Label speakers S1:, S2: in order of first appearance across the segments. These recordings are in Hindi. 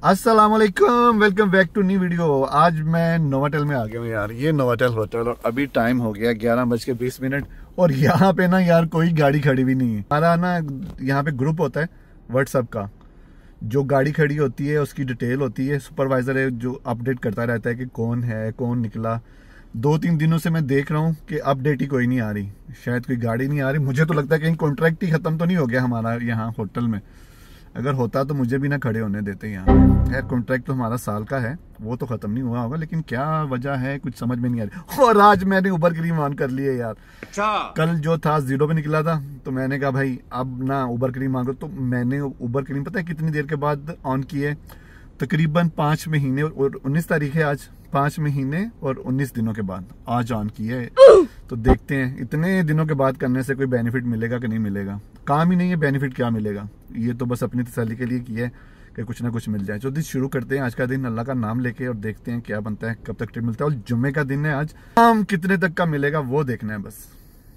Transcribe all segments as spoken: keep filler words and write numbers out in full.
S1: अस्सलामुअलैकुम, welcome back to new video. आज मैं नोवाटेल में आ गया हूँ यार, ये नोवाटेल होटल, और अभी टाइम हो गया ग्यारह बज के बीस मिनट और यहाँ पे ना यार कोई गाड़ी खड़ी भी नहीं है। हमारा ना यहाँ पे ग्रुप होता है व्हाट्सएप का, जो गाड़ी खड़ी होती है उसकी डिटेल होती है, सुपरवाइजर है जो अपडेट करता रहता है कि कौन है कौन निकला। दो तीन दिनों से मैं देख रहा हूँ कि अपडेट ही कोई नहीं आ रही, शायद कोई गाड़ी नहीं आ रही। मुझे तो लगता है कहीं कॉन्ट्रैक्ट ही खत्म तो नहीं हो गया हमारा यहाँ होटल में। अगर होता तो मुझे भी ना खड़े होने देते यहाँ पे। खैर कॉन्ट्रैक्ट तो हमारा साल का है, वो तो खत्म नहीं हुआ होगा, लेकिन क्या वजह है कुछ समझ में नहीं आ रही। और आज मैंने उबर क्रीम ऑन कर ली है यार। कल जो था जीरो पे निकला था, तो मैंने कहा भाई अब ना उबर क्रीम ऑन करो। तो मैंने उबर क्रीम पता है कितनी देर के बाद ऑन की है? तकरीबन पाँच महीने और उन्नीस तारीख है आज, पाँच महीने और उन्नीस दिनों के बाद आज ऑन की है। तो देखते हैं इतने दिनों के बाद करने से कोई बेनिफिट मिलेगा कि नहीं मिलेगा। काम ही नहीं है, बेनिफिट क्या मिलेगा? ये तो बस अपनी तसल्ली के लिए की है कि कुछ ना कुछ मिल जाए। तो दिन शुरू करते हैं आज का दिन अल्लाह का नाम लेके, और देखते हैं क्या बनता है, कब तक ट्रिप मिलता है। और जुम्मे का दिन है आज, काम कितने तक का मिलेगा वो देखना है बस।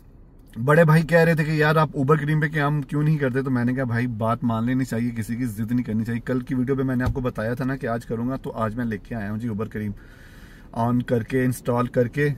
S1: बड़े भाई कह रहे थे कि यार आप उबर क्रीम पे काम क्यों नहीं करते, तो मैंने कहा भाई बात मान लेनी चाहिए, किसी की जिद नहीं करनी चाहिए। कल की वीडियो पे मैंने आपको बताया था ना कि आज करूंगा, तो आज मैं लेके आया हूँ जी उबर क्रीम ऑन करके, इंस्टॉल करके।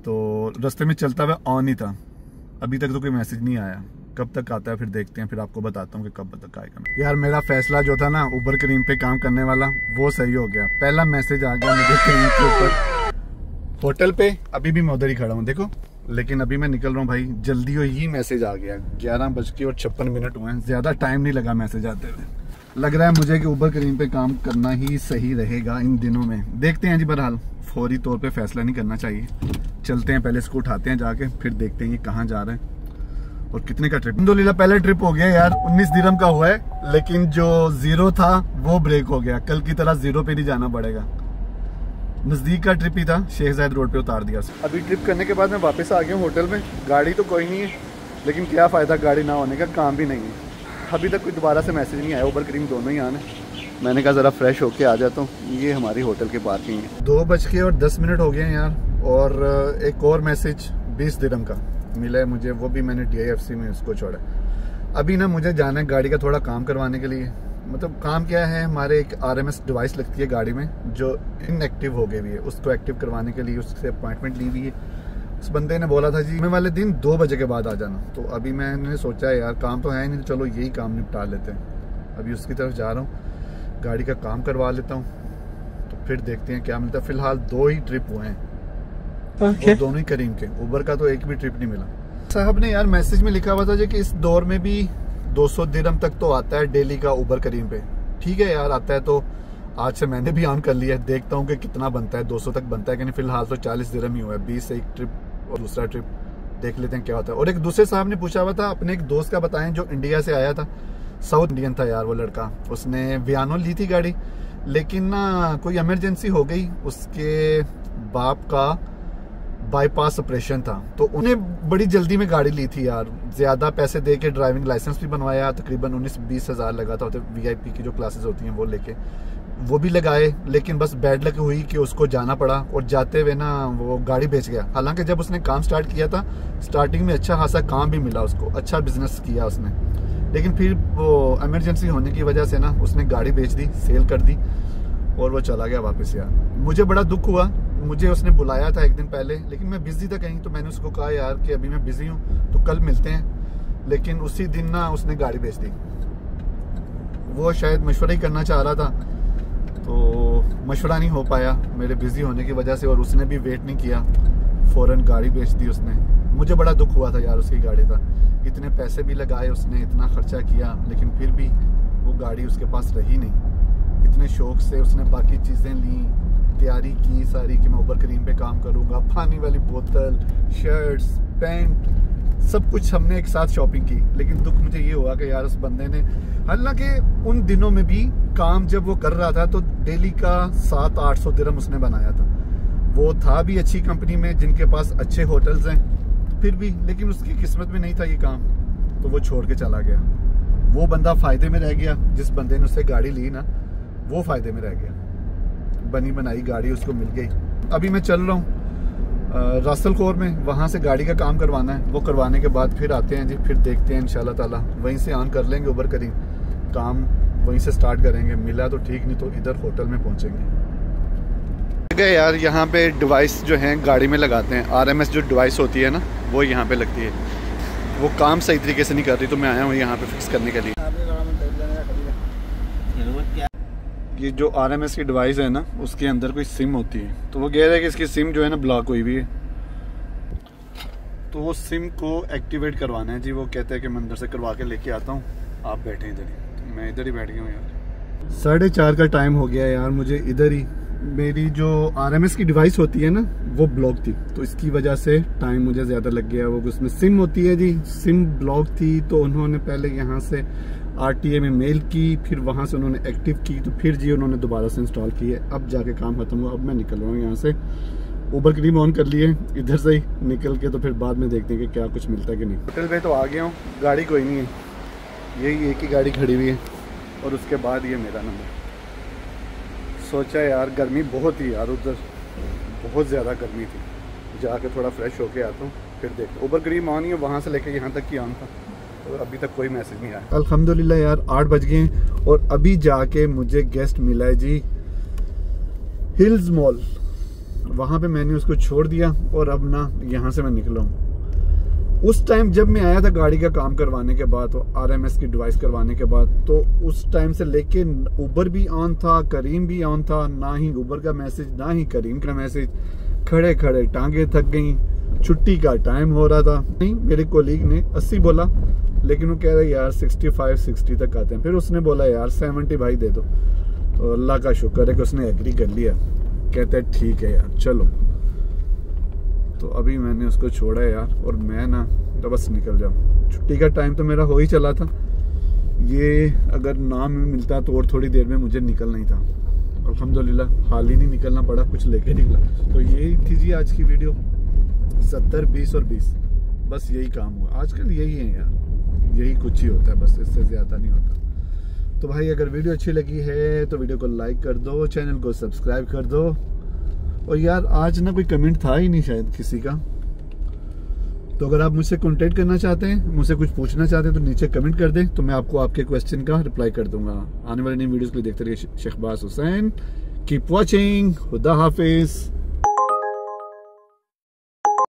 S1: तो रास्ते में चलता हुआ ऑन ही था, अभी तक तो कोई मैसेज नहीं आया। कब तक आता है फिर देखते हैं, फिर आपको बताता हूँ कि कब तक आएगा। यार मेरा फैसला जो था ना उबर क्रीम पे काम करने वाला, वो सही हो गया। पहला मैसेज आ गया मुझे क्रीम के ऊपर होटल पे। अभी भी मैं उधर ही खड़ा हूँ देखो, लेकिन अभी मैं निकल रहा हूँ भाई, जल्दी ही मैसेज आ गया। ग्यारह बज के और छप्पन मिनट हुए हैं, ज्यादा टाइम नहीं लगा मैसेज आते हुए। लग रहा है मुझे कि उबर क्रीम पे काम करना ही सही रहेगा इन दिनों में। देखते हैं जी, बहरहाल फौरी तौर पे फैसला नहीं करना चाहिए। चलते हैं, पहले इसको उठाते हैं जाके, फिर देखते हैं ये कहाँ जा रहे हैं और कितने का ट्रिप। अल्हम्दुलिल्लाह पहले ट्रिप हो गया यार, उन्नीस दिरहम का हुआ है, लेकिन जो जीरो था वो ब्रेक हो गया। कल की तरह जीरो पे नहीं जाना पड़ेगा, नजदीक का ट्रिप ही था, शेख जायद रोड पे उतार दिया। अभी ट्रिप करने के बाद मैं वापस आ गया हूँ होटल में। गाड़ी तो कोई नहीं है, लेकिन क्या फ़ायदा गाड़ी ना होने का, काम भी नहीं है। अभी तक कोई दोबारा से मैसेज नहीं आया, उबर क्रीम दोनों ही आने। मैंने कहा ज़रा फ्रेश होके आ जाता हूँ। ये हमारी होटल की पार्किंग है। दो बज के और दस मिनट हो गए हैं यार, और एक और मैसेज बीस दिरहम का मिला है मुझे, वो भी मैंने डी आई एफ सी में उसको छोड़ा। अभी ना मुझे जाना है गाड़ी का थोड़ा काम करवाने के लिए। मतलब काम क्या है, हमारे एक आर एम एस डिवाइस लगती है गाड़ी में जो इनएक्टिव हो गई हुई है, उसको एक्टिव करवाने के लिए उससे अपॉइंटमेंट ली हुई है। उस बंदे ने बोला था जी मैं वाले दिन दो बजे के बाद आ जाना। तो अभी मैंने सोचा है यार काम तो है नहीं, तो चलो यही काम निपटा लेते हैं। अभी उसकी तरफ जा रहा हूँ, गाड़ी का काम करवा लेता हूँ, तो फिर देखते हैं क्या मिलता है। फिलहाल दो ही ट्रिप हुए हैं, okay. दोनों ही करीम के। उबर का तो एक भी ट्रिप नहीं मिला। साहब ने यार मैसेज में लिखा हुआ था कि इस दौर में भी दो सौ दिरहम तक तो आता है डेली का उबर करीम पे। ठीक है यार, आता है तो आज से मैंने भी ऑन कर लिया है। देखता हूँ कि कितना बनता है, दो सौ तक बनता है कि नहीं। फिलहाल तो चालीस दिरहम ही हुआ है, बीस एक ट्रिप और दूसरा ट्रिप, देख लेते हैं क्या होता है। और एक दूसरे साहब ने पूछा हुआ था, अपने एक दोस्त का बताएं जो इंडिया से आया था, साउथ इंडियन था यार वो लड़का। उसने वियानो ली थी गाड़ी, लेकिन ना कोई इमरजेंसी हो गई, उसके बाप का बाईपास ऑपरेशन था, तो उन्हें बड़ी जल्दी में गाड़ी ली थी यार। ज्यादा पैसे दे के ड्राइविंग लाइसेंस भी बनवाया, तकरीबन उन्नीस बीस हजार लगा था। तो वी आई पी की जो क्लासेस होती हैं वो लेके वो भी लगाए, लेकिन बस बैड लक हुई कि उसको जाना पड़ा, और जाते हुए ना वो गाड़ी बेच गया। हालांकि जब उसने काम स्टार्ट किया था, स्टार्टिंग में अच्छा खासा काम भी मिला उसको, अच्छा बिजनेस किया उसने, लेकिन फिर वो इमरजेंसी होने की वजह से ना उसने गाड़ी बेच दी, सेल कर दी, और वो चला गया वापस यार। मुझे बड़ा दुख हुआ, मुझे उसने बुलाया था एक दिन पहले, लेकिन मैं बिजी था कहीं, तो मैंने उसको कहा यार कि अभी मैं बिजी हूँ तो कल मिलते हैं। लेकिन उसी दिन ना उसने गाड़ी बेच दी। वो शायद मशवरा ही करना चाह रहा था, तो मशवरा नहीं हो पाया मेरे बिजी होने की वजह से, और उसने भी वेट नहीं किया, फौरन गाड़ी बेच दी उसने। मुझे बड़ा दुख हुआ था यार, उसकी गाड़ी था, इतने पैसे भी लगाए उसने, इतना खर्चा किया, लेकिन फिर भी वो गाड़ी उसके पास रही नहीं। इतने शौक से उसने बाकी चीज़ें ली, तैयारी की सारी कि मैं उबर क्रीम पे काम करूँगा, पानी वाली बोतल, शर्ट्स, पैंट, सब कुछ हमने एक साथ शॉपिंग की। लेकिन दुख मुझे ये हुआ कि यार उस बंदे ने, हालांकि उन दिनों में भी काम जब वो कर रहा था तो डेली का सात आठ सौ दिरहम उसने बनाया था। वो था भी अच्छी कंपनी में जिनके पास अच्छे होटल्स हैं, फिर भी, लेकिन उसकी किस्मत में नहीं था ये काम, तो वो छोड़ के चला गया। वो बंदा फायदे में रह गया, जिस बंदे ने उससे गाड़ी ली ना, वो फायदे में रह गया। बनी बनाई गाड़ी उसको मिल गई। अभी मैं चल रहा हूँ रासल खोर में, वहाँ से गाड़ी का काम करवाना है। वो करवाने के बाद फिर आते हैं जी, फिर देखते हैं इंशाल्लाह ताला, वहीं से ऑन कर लेंगे उबर करीम। काम वहीं से स्टार्ट करेंगे। मिला तो ठीक, नहीं तो इधर होटल में पहुंचेंगे। यार यहाँ पे डिवाइस जो हैं गाड़ी में लगाते हैं, आरएमएस जो डिवाइस होती है ना वो यहाँ पे लगती है। वो काम सही तरीके से नहीं कर रही, तो मैं आया हूँ यहाँ पे फिक्स करने के लिए। ये जो आरएमएस की डिवाइस है ना उसके अंदर कोई सिम होती है, तो वो कह रहा है कि इसकी सिम जो है ना ब्लॉक हुई हुई है, तो वो सिम को एक्टिवेट करवाना है जी। वो कहते हैं कि मैं अंदर से करवा के लेके आता हूँ, आप बैठे इधर ही। तो मैं इधर ही बैठ गया हूँ यार। साढ़े चार का टाइम हो गया यार, मुझे इधर ही मेरी जो आरएमएस की डिवाइस होती है ना वो ब्लॉक थी, तो इसकी वजह से टाइम मुझे ज़्यादा लग गया। वो उसमें सिम होती है जी, सिम ब्लॉक थी, तो उन्होंने पहले यहाँ से आरटीए में मेल की, फिर वहाँ से उन्होंने एक्टिव की, तो फिर जी उन्होंने दोबारा से इंस्टॉल की है। अब जाके काम खत्म हुआ, अब मैं निकल रहा हूँ यहाँ से। ऊबर क्रीम ऑन कर लिए इधर से ही निकल के, तो फिर बाद में देखते हैं कि क्या कुछ मिलता है कि नहीं। होटल में तो आ गया हूँ, गाड़ी कोई नहीं है, यही एक ही गाड़ी खड़ी हुई है और उसके बाद ये मेरा नंबर। सोचा यार गर्मी बहुत ही यार, उधर बहुत ज़्यादा गर्मी थी, जाके थोड़ा फ्रेश होके आता हूँ, फिर देखते। ऊबर क्रीम ऑन ही है, वहाँ से लेके यहाँ तक की ऑन था, तो अभी तक कोई मैसेज नहीं आया। अल्हम्दुलिल्लाह यार आठ बज गए हैं और अभी जाके मुझे गेस्ट मिला है जी हिल्स मॉल। वहाँ पे मैंने उसको छोड़ दिया और अब ना यहाँ से मैं निकला हूँ। उस टाइम जब मैं आया था गाड़ी का काम करवाने के बाद, तो आरएमएस की डिवाइस करवाने के बाद, तो उस टाइम से लेके ऊबर भी ऑन था, करीम भी ऑन था, ना ही ऊबर का मैसेज ना ही करीम का मैसेज। खड़े खड़े टांगे थक गई, छुट्टी का टाइम हो रहा था। नहीं, मेरे कोलीग ने अस्सी बोला, लेकिन वो कह रहे यार सिक्सटी फाइव सिक्सटी तक आते हैं। फिर उसने बोला यार सेवेंटी भाई दे दो, तो अल्लाह का शुक्र है कि उसने एग्री कर लिया। कहते हैं ठीक है यार चलो। तो अभी मैंने उसको छोड़ा है यार, और मैं ना तो बस निकल जाऊँ। छुट्टी का टाइम तो मेरा हो ही चला था, ये अगर नाम मिलता तो और थोड़ी देर में मुझे निकलना ही था। अल्हम्दुलिल्लाह हाल ही नहीं निकलना पड़ा, कुछ लेके निकला। तो यही थी जी आज की वीडियो, सत्तर बीस और बीस, बस यही काम हुआ आजकल। यही है यार, यही कुछ ही होता है बस, इससे ज़्यादा नहीं होता। तो भाई अगर वीडियो अच्छी लगी है तो वीडियो को लाइक कर दो, चैनल को सब्सक्राइब कर दो। और यार आज ना कोई कमेंट था ही नहीं शायद किसी का, तो अगर आप मुझसे कांटेक्ट करना चाहते हैं, मुझसे कुछ पूछना चाहते हैं, तो नीचे कमेंट कर दें, तो मैं आपको आपके क्वेश्चन का रिप्लाई कर दूंगा। आने वाली नई वीडियोस के लिए देखते रहिए। शहबाज हुसैन, कीप वॉचिंग, खुदा हाफिज।